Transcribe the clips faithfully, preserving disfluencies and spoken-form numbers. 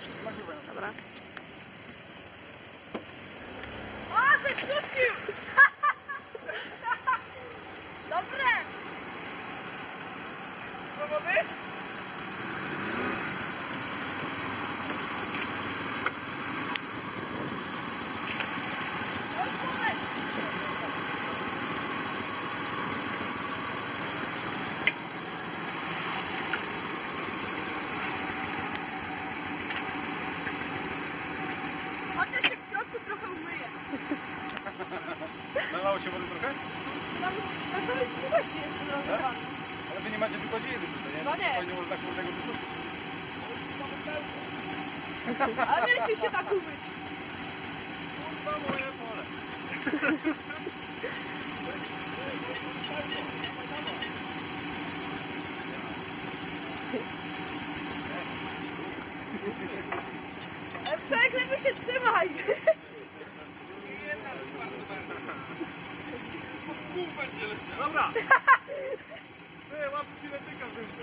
Dobra. O, coś rzucił! Dobre! Gotowy? Chociaż się w środku trochę umyje. Nalało się wody trochę? Tam na całej długości jest rozlewany. Ale wy nie macie tylko godziny tutaj, nie? No nie. Spokojnie można kurdego wyrzucić. Ale mieliśmy się tak umyć. Kurwa moje pole. Człowiek lepiej się trzymaj. Dobra! Ty, łapki kinetyka wyjdzie.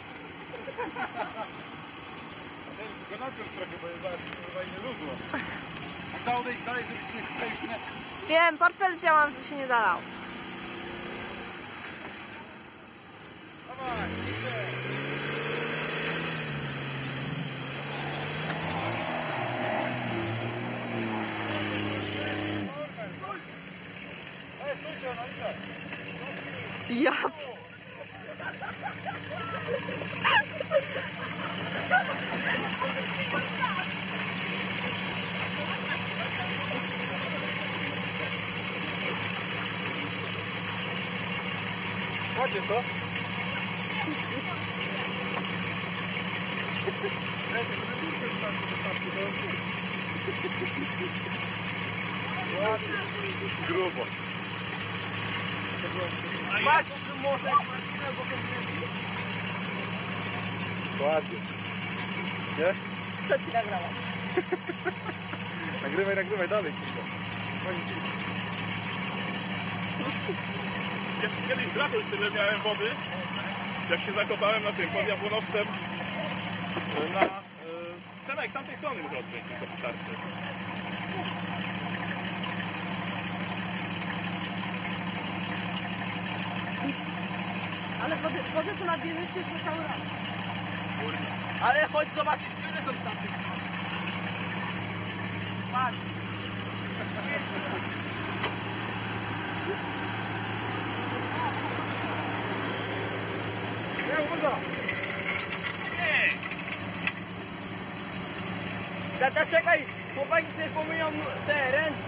Tylko naciąg trochę, bo jest zaraz chyba nie luzło. A da odejść dalej, żebyś nie strzelił w net. Wiem, portfel wzięłam, żeby się nie zalał. Dawaj, idę. Ej, stójcie, analiza. Ja... Macie to? Grubo. Patrz, Szymonek, Marcina, bo to ładnie. Nie? Co ci nagrałam? Nagrywaj, nagrywaj dalej. Jeszcze kiedyś w lato tyle miałem wody, jak się zakopałem na tym pod Jabłonowcem na e, Przemek, z tamtej strony muszę odciąć, to wystarczy. Ale wodę, wodę to nabierzecie już na cały raz. Ale chodź zobaczyć, które są tam. Patrz. Nie, woda! Tata, czekaj, chłopaki sobie pomyją te ręce.